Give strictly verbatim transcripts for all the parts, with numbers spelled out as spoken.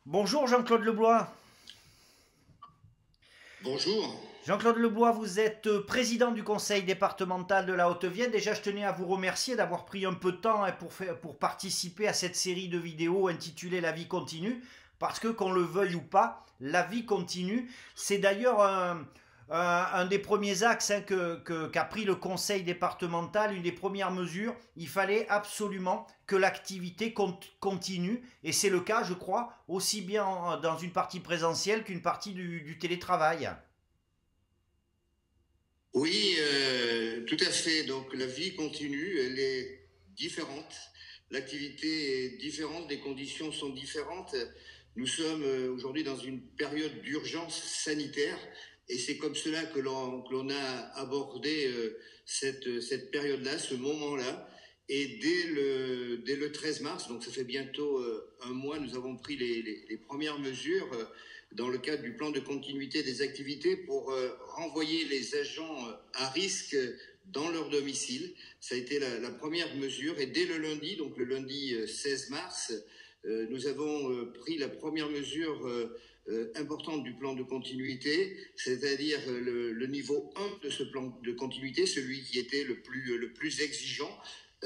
Bonjour Jean-Claude Leblois. Bonjour. Jean-Claude Leblois, vous êtes président du conseil départemental de la Haute-Vienne. Déjà, je tenais à vous remercier d'avoir pris un peu de temps pour, faire, pour participer à cette série de vidéos intitulée La vie continue. Parce que, qu'on le veuille ou pas, la vie continue. C'est d'ailleurs un, un, un des premiers axes hein, que, que, qu'a pris le conseil départemental, une des premières mesures. Il fallait absolument que l'activité continue. Et c'est le cas, je crois, aussi bien dans une partie présentielle qu'une partie du, du télétravail. Oui, euh, tout à fait. Donc la vie continue, elle est différente. L'activité est différente, les conditions sont différentes. Nous sommes euh, aujourd'hui dans une période d'urgence sanitaire et c'est comme cela que l'on, que l'on a abordé euh, cette, cette période-là, ce moment-là. Et dès le, dès le treize mars, donc ça fait bientôt euh, un mois, nous avons pris les, les, les premières mesures euh, dans le cadre du plan de continuité des activités pour euh, renvoyer les agents euh, à risque dans leur domicile. Ça a été la, la première mesure. Et dès le lundi, donc le lundi euh, seize mars, euh, nous avons euh, pris la première mesure euh, euh, importante du plan de continuité, c'est-à-dire euh, le, le niveau un de ce plan de continuité, celui qui était le plus, le plus exigeant,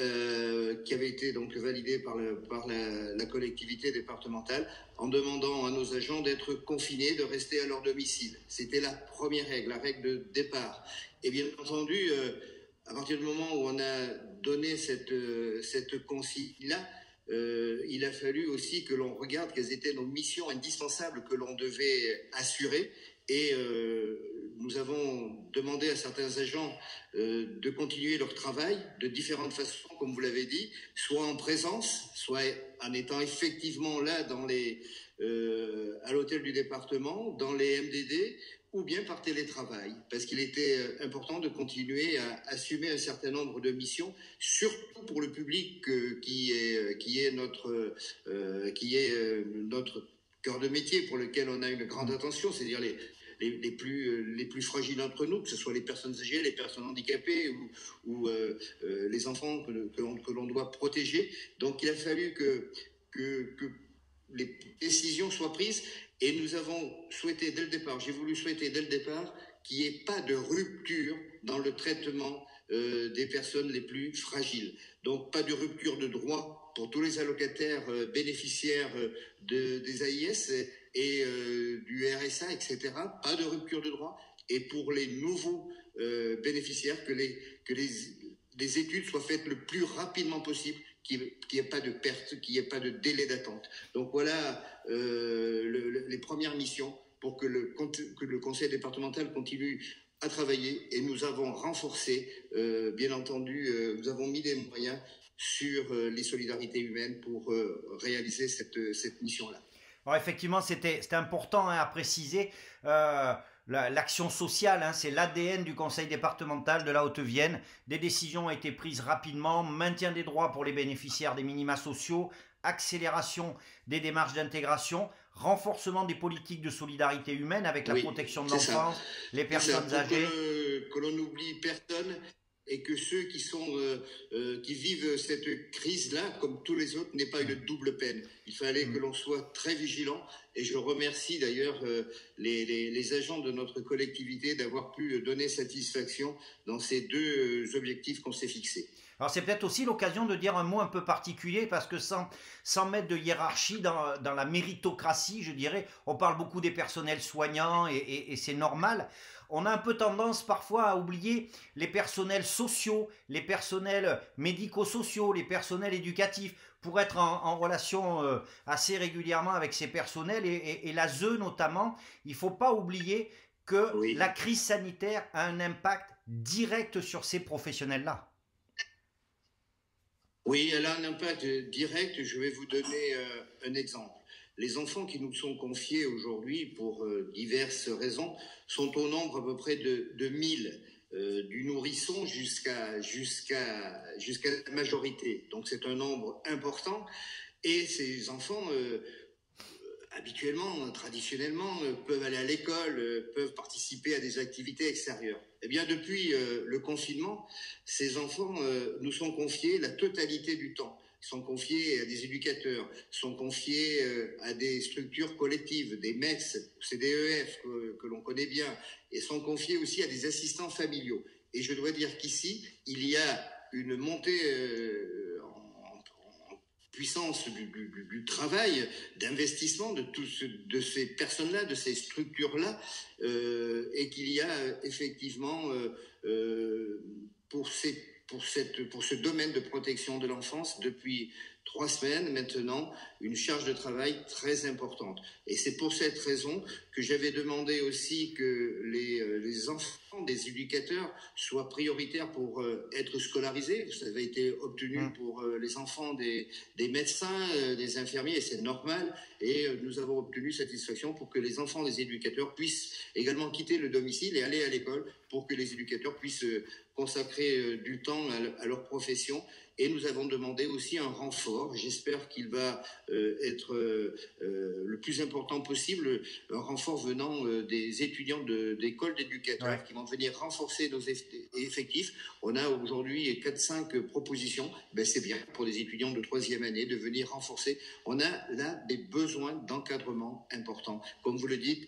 Euh, qui avait été donc validé par, le, par la, la collectivité départementale en demandant à nos agents d'être confinés, de rester à leur domicile. C'était la première règle, la règle de départ. Et bien entendu, euh, à partir du moment où on a donné cette, euh, cette consigne-là, euh, il a fallu aussi que l'on regarde quelles étaient nos missions indispensables que l'on devait assurer. Et euh, nous avons demandé à certains agents euh, de continuer leur travail de différentes façons, comme vous l'avez dit, soit en présence, soit en étant effectivement là dans les, euh, à l'hôtel du département, dans les M D D, ou bien par télétravail, parce qu'il était important de continuer à assumer un certain nombre de missions, surtout pour le public euh, qui est qui est notre euh, qui est euh, notre cœur de métier, pour lequel on a une grande attention, c'est-à-dire les Les, les, plus, les plus fragiles d'entre nous, que ce soit les personnes âgées, les personnes handicapées ou, ou euh, euh, les enfants que, que, l'on, que l'on doit protéger. Donc il a fallu que, que, que les décisions soient prises et nous avons souhaité dès le départ, j'ai voulu souhaiter dès le départ qu'il n'y ait pas de rupture dans le traitement euh, des personnes les plus fragiles. Donc pas de rupture de droit pour tous les allocataires euh, bénéficiaires euh, de, des A I S et euh, du R S A, et cetera. Pas de rupture de droit. Et pour les nouveaux euh, bénéficiaires, que les, que les, les études soient faites le plus rapidement possible, qu'il n'y ait pas de perte, qu'il n'y ait pas de délai d'attente. Donc voilà euh, le, le, les premières missions pour que le, que le conseil départemental continue à travailler. Et nous avons renforcé, euh, bien entendu, euh, nous avons mis des moyens sur euh, les solidarités humaines pour euh, réaliser cette, cette mission-là. Alors effectivement, c'était c'était important hein, à préciser. Euh, la- L'action sociale, hein, c'est l'A D N du conseil départemental de la Haute-Vienne. Des décisions ont été prises rapidement, maintien des droits pour les bénéficiaires des minima sociaux, accélération des démarches d'intégration, renforcement des politiques de solidarité humaine avec la Oui, protection de c'est ça. l'enfance, les C'est ça, personnes pour que, âgées. le, que l'on n'oublie personne et que ceux qui sont euh, euh, qui vivent cette crise-là, comme tous les autres, n'aient pas une double peine. Il fallait que l'on soit très vigilant et je remercie d'ailleurs euh, les, les, les agents de notre collectivité d'avoir pu donner satisfaction dans ces deux euh, objectifs qu'on s'est fixés. Alors c'est peut-être aussi l'occasion de dire un mot un peu particulier parce que sans, sans mettre de hiérarchie dans, dans la méritocratie, je dirais, on parle beaucoup des personnels soignants et, et, et c'est normal. On a un peu tendance parfois à oublier les personnels sociaux, les personnels médico-sociaux, les personnels éducatifs pour être en, en relation euh, assez régulièrement avec ces personnels et, et, et la Z E notamment. Il ne faut pas oublier que la Oui. crise sanitaire a un impact direct sur ces professionnels-là. Oui, elle a un impact direct. Je vais vous donner euh, un exemple. Les enfants qui nous sont confiés aujourd'hui pour euh, diverses raisons sont au nombre à peu près de, de mille, euh, du nourrisson jusqu'à jusqu'à jusqu'à la majorité. Donc c'est un nombre important. Et ces enfants euh, habituellement, traditionnellement, euh, peuvent aller à l'école, euh, peuvent participer à des activités extérieures. Eh bien, depuis euh, le confinement, ces enfants euh, nous sont confiés la totalité du temps. sont confiés à des éducateurs, sont confiés euh, à des structures collectives, des M E S, C D E F que, que l'on connaît bien, et sont confiés aussi à des assistants familiaux. Et je dois dire qu'ici, il y a une montée euh, en, en puissance du, du, du travail, d'investissement de, tous, de ces personnes-là, de ces structures-là, euh, et qu'il y a effectivement euh, euh, pour ces Pour, cette, pour ce domaine de protection de l'enfance depuis trois semaines maintenant, une charge de travail très importante. Et c'est pour cette raison que j'avais demandé aussi que les, les enfants des éducateurs soient prioritaires pour euh, être scolarisés. Ça avait été obtenu mmh. pour euh, les enfants des, des médecins, euh, des infirmiers, et c'est normal. Et euh, nous avons obtenu satisfaction pour que les enfants des éducateurs puissent également quitter le domicile et aller à l'école, pour que les éducateurs puissent euh, consacrer euh, du temps à, à leur profession. Et nous avons demandé aussi un renfort. J'espère qu'il va euh, être euh, euh, le plus important possible, un renfort venant euh, des étudiants de, d'écoles d'éducateurs ouais. qui vont venir renforcer nos effectifs. On a aujourd'hui quatre cinq propositions. Ben, c'est bien pour des étudiants de troisième année de venir renforcer. On a là des besoins d'encadrement importants. Comme vous le dites,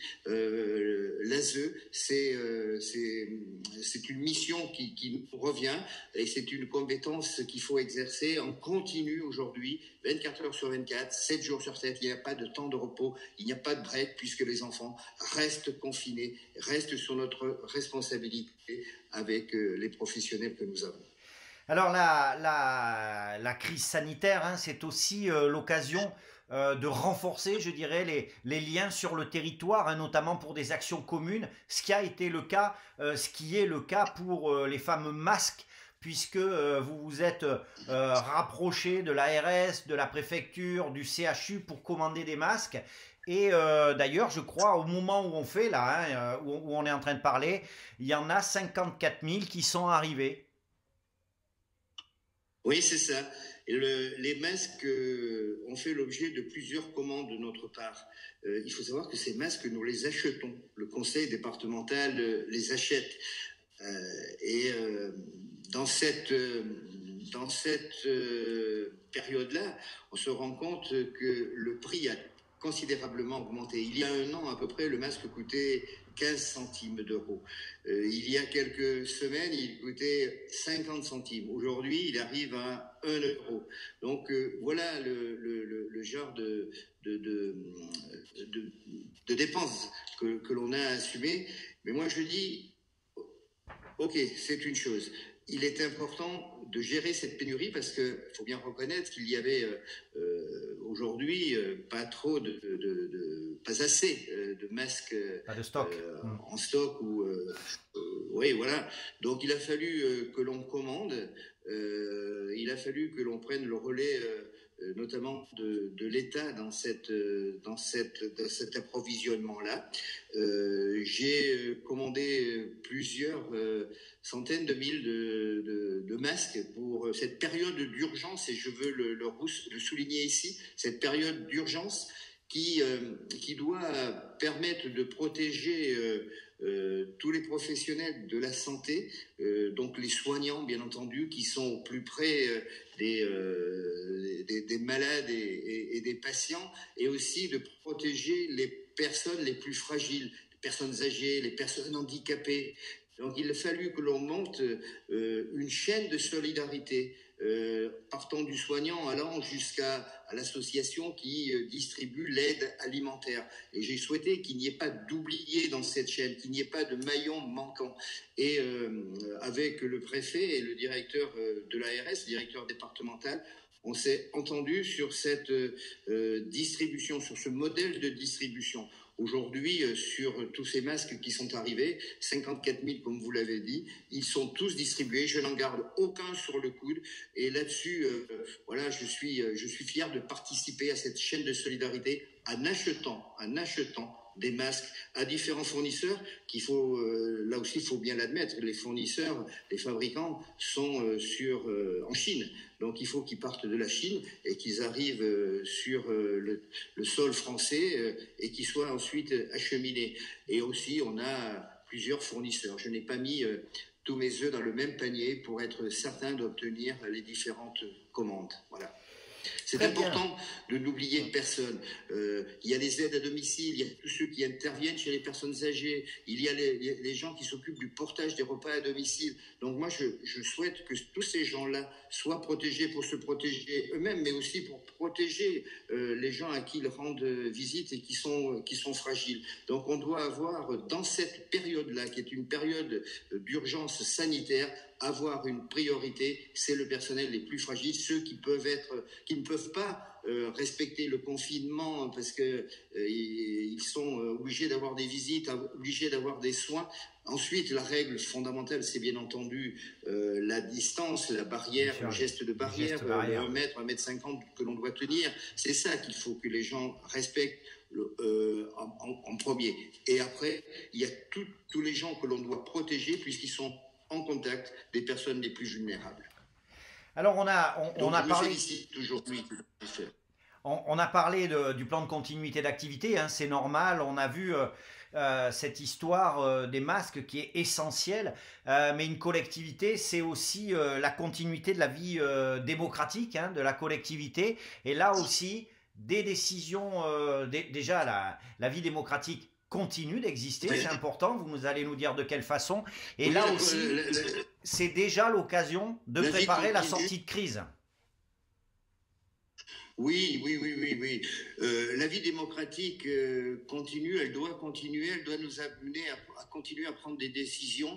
euh, l'A S E, c'est, euh, c'est, c'est une mission qui, qui nous revient et c'est une compétence qu'il faut exercer en continu aujourd'hui, vingt-quatre heures sur vingt-quatre, sept jours sur sept. Il n'y a pas de temps de repos, il n'y a pas de break puisque les enfants restent confinés, restent sur notre responsabilité avec les professionnels que nous avons. Alors la, la, la crise sanitaire, hein, c'est aussi euh, l'occasion euh, de renforcer, je dirais, les, les liens sur le territoire, hein, notamment pour des actions communes, ce qui a été le cas, euh, ce qui est le cas pour euh, les fameux masques, puisque euh, vous vous êtes euh, rapproché de l'A R S, de la préfecture, du C H U pour commander des masques. Et euh, d'ailleurs, je crois, au moment où on fait là, hein, où, où on est en train de parler, il y en a cinquante-quatre mille qui sont arrivés. Oui, c'est ça. Et le, les masques euh, ont fait l'objet de plusieurs commandes de notre part. Euh, il faut savoir que ces masques, nous les achetons. Le conseil départemental euh, les achète. Euh, et euh, dans cette, euh, dans cette euh, période-là, on se rend compte que le prix a considérablement augmenté. Il y a un an à peu près, le masque coûtait quinze centimes d'euros. Euh, il y a quelques semaines, il coûtait cinquante centimes. Aujourd'hui, il arrive à un euro. Donc euh, voilà le, le, le, le genre de, de, de, de, de dépenses que, que l'on a assumées. Mais moi, je dis, ok, c'est une chose. Il est important de gérer cette pénurie parce qu'il faut bien reconnaître qu'il y avait euh, aujourd'hui euh, pas trop de, de, de, de pas assez euh, de masques pas de stock. Euh, mmh. en stock ou euh, euh, oui voilà. Donc il a fallu euh, que l'on commande, euh, il a fallu que l'on prenne le relais. Euh, notamment de, de l'État dans, cette, dans, cette, dans cet approvisionnement-là. Euh, j'ai commandé plusieurs euh, centaines de mille de, de, de masques pour cette période d'urgence, et je veux le, le, le souligner ici, cette période d'urgence qui, euh, qui doit permettre de protéger euh, euh, tous les professionnels de la santé, euh, donc les soignants bien entendu, qui sont au plus près euh, des, euh, des, des malades et, et, et des patients, et aussi de protéger les personnes les plus fragiles, les personnes âgées, les personnes handicapées. Donc il a fallu que l'on monte euh, une chaîne de solidarité, euh, partant du soignant allant jusqu'à à l'association qui euh, distribue l'aide alimentaire. Et j'ai souhaité qu'il n'y ait pas d'oubliés dans cette chaîne, qu'il n'y ait pas de maillon manquant. Et euh, avec le préfet et le directeur euh, de l'A R S, le directeur départemental, on s'est entendu sur cette euh, distribution, sur ce modèle de distribution. Aujourd'hui, euh, sur tous ces masques qui sont arrivés, cinquante-quatre mille comme vous l'avez dit, ils sont tous distribués. Je n'en garde aucun sur le coude. Et là-dessus, euh, voilà, je suis, je suis fier de participer à cette chaîne de solidarité en achetant, en achetant des masques à différents fournisseurs qu'il faut, euh, là aussi, il faut bien l'admettre, les fournisseurs, les fabricants sont euh, sur, euh, en Chine. Donc, il faut qu'ils partent de la Chine et qu'ils arrivent euh, sur euh, le, le sol français euh, et qu'ils soient ensuite acheminés. Et aussi, on a plusieurs fournisseurs. Je n'ai pas mis euh, tous mes œufs dans le même panier pour être certain d'obtenir les différentes commandes. Voilà. C'est important de n'oublier personne. Euh, il y a les aides à domicile, il y a tous ceux qui interviennent chez les personnes âgées, il y a les, les, les gens qui s'occupent du portage des repas à domicile. Donc moi, je, je souhaite que tous ces gens-là soient protégés pour se protéger eux-mêmes, mais aussi pour protéger euh, les gens à qui ils rendent visite et qui sont, qui sont fragiles. Donc on doit avoir, dans cette période-là, qui est une période d'urgence sanitaire, avoir une priorité, c'est le personnel les plus fragiles, ceux qui peuvent être, qui ne peuvent pas euh, respecter le confinement parce que euh, ils sont euh, obligés d'avoir des visites, obligés d'avoir des soins. Ensuite, la règle fondamentale, c'est bien entendu euh, la distance, la barrière, le geste de barrière, geste barrière. Euh, un mètre, un mètre cinquante que l'on doit tenir. C'est ça qu'il faut que les gens respectent. Le, euh, en, en premier. Et après, il y a tous les gens que l'on doit protéger puisqu'ils sont en contact des personnes les plus vulnérables. Alors on a, on, Donc, on a je parlé. Me félicite aujourd'hui. On, on a parlé de, du plan de continuité d'activité, hein, c'est normal. On a vu euh, euh, cette histoire euh, des masques qui est essentielle, euh, mais une collectivité, c'est aussi euh, la continuité de la vie euh, démocratique hein, de la collectivité. Et là aussi, des décisions, euh, d- déjà la, la vie démocratique continue d'exister, c'est important, vous nous allez nous dire de quelle façon. Et oui, là la, aussi, la, la, c'est déjà l'occasion de préparer la sortie de crise. Oui, oui, oui, oui, oui. Euh, la vie démocratique euh, continue, elle doit continuer, elle doit nous amener à, à continuer à prendre des décisions.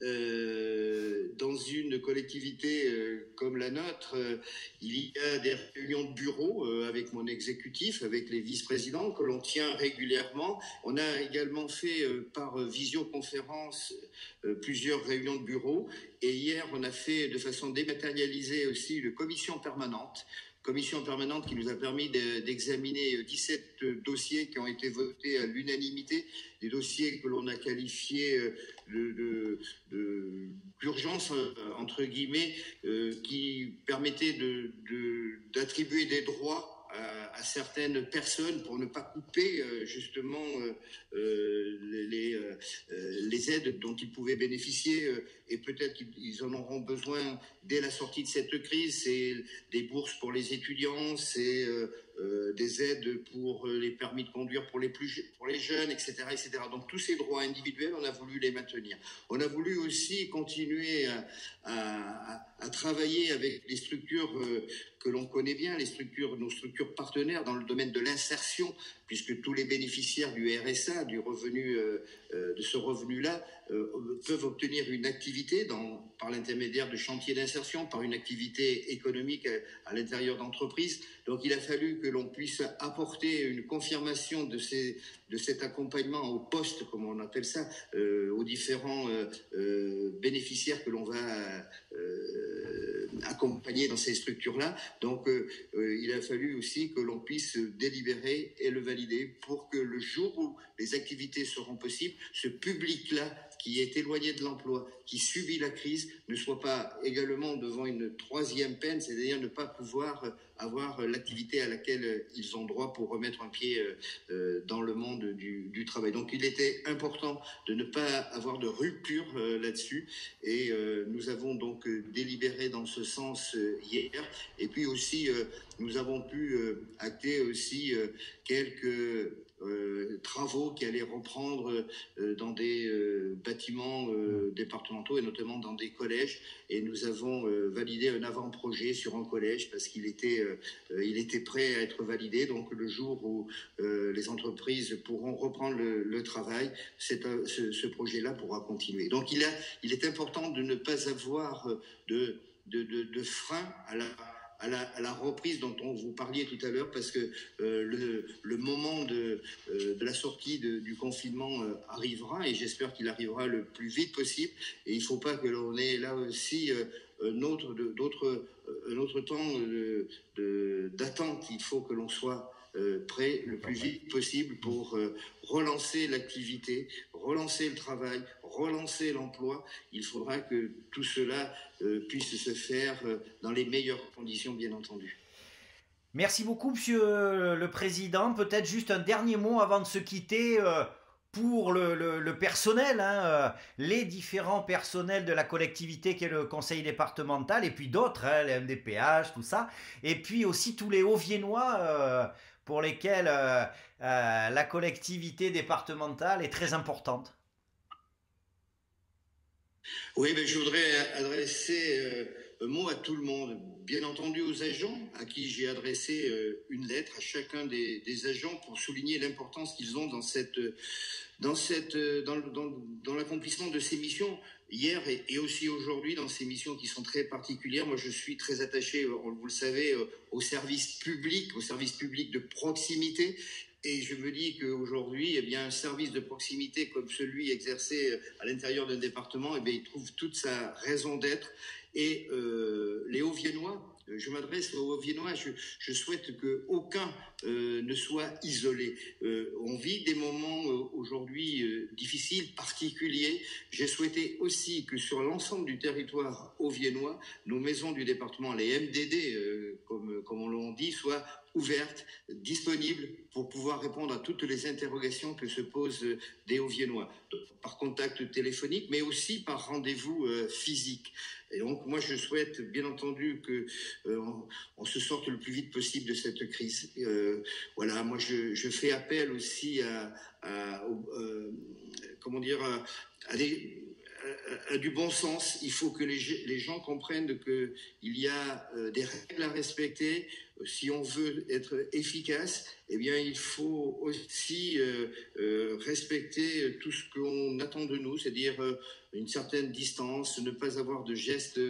Euh, dans une collectivité euh, comme la nôtre, euh, il y a des réunions de bureau euh, avec mon exécutif, avec les vice-présidents que l'on tient régulièrement. On a également fait euh, par visioconférence euh, plusieurs réunions de bureau. Et hier, on a fait de façon dématérialisée aussi une commission permanente. Commission permanente qui nous a permis de, d'examiner dix-sept dossiers qui ont été votés à l'unanimité, des dossiers que l'on a qualifiés de, de, de, d'urgence, entre guillemets, euh, qui permettaient de, de, d'attribuer des droits à, à certaines personnes pour ne pas couper euh, justement euh, euh, les, euh, les aides dont ils pouvaient bénéficier euh, et peut-être qu'ils en auront besoin dès la sortie de cette crise. C'est des bourses pour les étudiants, c'est euh, euh, des aides pour les permis de conduire pour les, plus, pour les jeunes, et cetera, et cetera. Donc tous ces droits individuels, on a voulu les maintenir. On a voulu aussi continuer à, à, à travailler avec les structures euh, que l'on connaît bien, les structures, nos structures partenaires dans le domaine de l'insertion, puisque tous les bénéficiaires du R S A, du revenu, euh, euh, de ce revenu-là, euh, peuvent obtenir une activité dans, par l'intermédiaire de chantiers d'insertion, par une activité économique à, à l'intérieur d'entreprises. Donc il a fallu que l'on puisse apporter une confirmation de, ces, de cet accompagnement au poste, comme on appelle ça, euh, aux différents euh, euh, bénéficiaires que l'on va euh, accompagner dans ces structures-là. Donc euh, euh, il a fallu aussi que l'on puisse délibérer et le valider pour que le jour où les activités seront possibles, ce public-là qui est éloigné de l'emploi, qui subit la crise, ne soit pas également devant une troisième peine, c'est-à-dire ne pas pouvoir avoir l'activité à laquelle ils ont droit pour remettre un pied dans le monde du, du travail. Donc il était important de ne pas avoir de rupture là-dessus et nous avons donc délibéré dans ce sens hier. Et puis aussi, nous avons pu acter aussi quelques Euh, travaux qui allaient reprendre euh, dans des euh, bâtiments euh, départementaux et notamment dans des collèges. Et nous avons euh, validé un avant-projet sur un collège parce qu'il était, euh, il était prêt à être validé. Donc le jour où euh, les entreprises pourront reprendre le, le travail, c'est, euh, ce, ce projet-là pourra continuer. Donc il, a, il est important de ne pas avoir de, de, de, de frein à la À la, à la reprise dont on vous parliez tout à l'heure, parce que euh, le, le moment de, euh, de la sortie de, du confinement euh, arrivera, et j'espère qu'il arrivera le plus vite possible. Et il ne faut pas que l'on ait là aussi euh, un, autre, de, d'autres, un autre temps de, de, d'attente. Il faut que l'on soit euh, prêt le plus vite possible pour euh, relancer l'activité, relancer le travail, relancer l'emploi. Il faudra que tout cela euh, puisse se faire euh, dans les meilleures conditions, bien entendu. Merci beaucoup, Monsieur le Président. Peut-être juste un dernier mot avant de se quitter. Euh, pour le, le, le personnel, hein, euh, les différents personnels de la collectivité qui est le conseil départemental, et puis d'autres, hein, les M D P H, tout ça, et puis aussi tous les Hauts-Viennois euh, pour lesquels euh, euh, la collectivité départementale est très importante. Oui, mais je voudrais adresser euh, un mot à tout le monde. Bien entendu aux agents, à qui j'ai adressé euh, une lettre, à chacun des, des agents, pour souligner l'importance qu'ils ont dans cette, dans cette, dans, dans, dans l'accomplissement de ces missions. Hier et, et aussi aujourd'hui, dans ces missions qui sont très particulières, moi je suis très attaché, vous le savez, au service public, au service public de proximité. Et je me dis qu'aujourd'hui, eh bien, un service de proximité comme celui exercé à l'intérieur d'un département, eh bien, il trouve toute sa raison d'être. Et euh, les Hauts-Viennois, je m'adresse aux Hauts-Viennois, je, je souhaite qu'aucun euh, ne soit isolé. Euh, on vit des moments euh, aujourd'hui euh, difficiles, particuliers. J'ai souhaité aussi que sur l'ensemble du territoire hauts-viennois, nos maisons du département, les M D D, euh, comme, comme on l'on dit, soient ouvertes, disponibles pour pouvoir répondre à toutes les interrogations que se posent des Hauts-Viennois, par contact téléphonique, mais aussi par rendez-vous euh, physique. Et donc, moi, je souhaite, bien entendu, que euh, on, on se sorte le plus vite possible de cette crise. Euh, voilà, moi, je, je fais appel aussi à, à euh, comment dire, à, à des à du bon sens. Il faut que les, les gens comprennent qu'il y a euh, des règles à respecter. Si on veut être efficace, eh bien, il faut aussi euh, euh, respecter tout ce qu'on attend de nous, c'est-à-dire euh, une certaine distance, ne pas avoir de gestes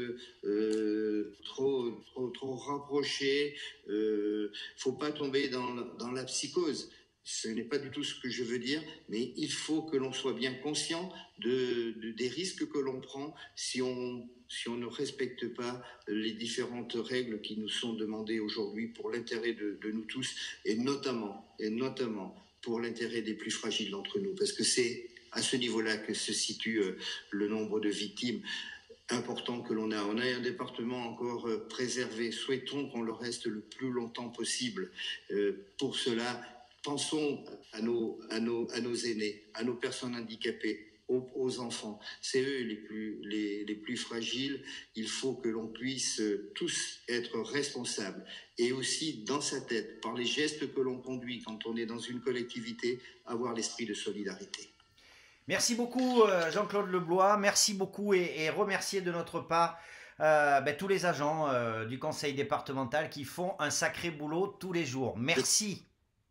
euh, trop, trop, trop rapprochés. Il euh, ne faut pas tomber dans, dans la psychose. Ce n'est pas du tout ce que je veux dire, mais il faut que l'on soit bien conscient de, de, des risques que l'on prend si on, si on ne respecte pas les différentes règles qui nous sont demandées aujourd'hui pour l'intérêt de, de nous tous, et notamment, et notamment pour l'intérêt des plus fragiles d'entre nous, parce que c'est à ce niveau-là que se situe euh, le nombre de victimes important que l'on a. On a un département encore euh, préservé. Souhaitons qu'on le reste le plus longtemps possible. Euh, pour cela, pensons à nos, à, nos, à nos aînés, à nos personnes handicapées, aux, aux enfants. C'est eux les plus, les, les plus fragiles. Il faut que l'on puisse tous être responsables. Et aussi, dans sa tête, par les gestes que l'on conduit quand on est dans une collectivité, avoir l'esprit de solidarité. Merci beaucoup Jean-Claude Leblois, merci beaucoup et, et remercier de notre part euh, ben, tous les agents euh, du conseil départemental qui font un sacré boulot tous les jours. Merci.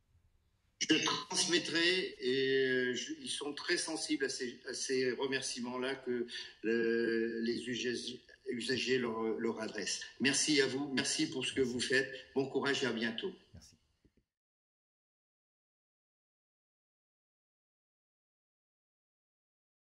Je transmettrai et je, ils sont très sensibles à ces, à ces remerciements-là que le, les usagers, usagers leur, leur adressent. Merci à vous, merci pour ce que vous faites. Bon courage et à bientôt. Merci.